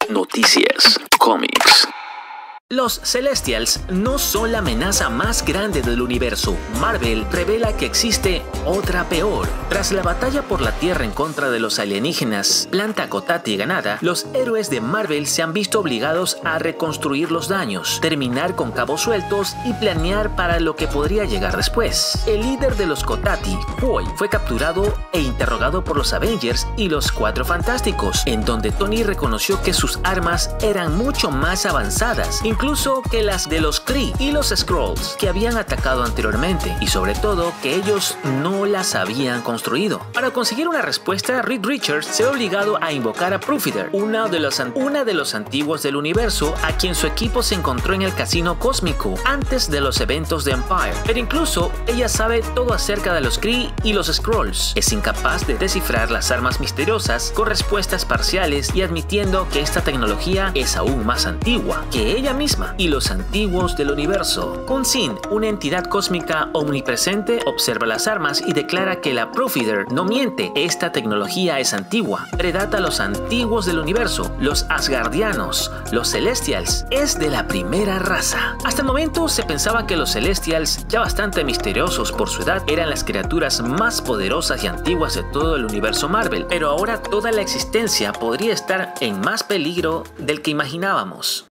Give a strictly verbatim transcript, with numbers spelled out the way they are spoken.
Noticias, cómics. Los Celestials no son la amenaza más grande del universo. Marvel revela que existe otra peor. Tras la batalla por la Tierra en contra de los alienígenas Planta Cotati ganada, los héroes de Marvel se han visto obligados a reconstruir los daños, terminar con cabos sueltos y planear para lo que podría llegar después. El líder de los Cotati, Foy, fue capturado e interrogado por los Avengers y los Cuatro Fantásticos, en donde Tony reconoció que sus armas eran mucho más avanzadas, incluso que las de los Kree y los Skrulls que habían atacado anteriormente, y sobre todo que ellos no las habían construido. Para conseguir una respuesta, Reed Richards se ve obligado a invocar a Proofreader, una de los, una de los antiguos del universo, a quien su equipo se encontró en el casino cósmico antes de los eventos de Empire. Pero incluso ella sabe todo acerca de los Kree y los Skrulls. Es incapaz de descifrar las armas misteriosas con respuestas parciales y admitiendo que esta tecnología es aún más antigua que ella misma y los antiguos del universo. Khun-Sin, una entidad cósmica omnipresente, observa las armas y declara que la Proofreader no miente. Esta tecnología es antigua, predata a los antiguos del universo, los Asgardianos, los Celestials. Es de la primera raza. Hasta el momento se pensaba que los Celestials, ya bastante misteriosos por su edad, eran las criaturas más poderosas y antiguas de todo el universo Marvel, pero ahora toda la existencia podría estar en más peligro del que imaginábamos.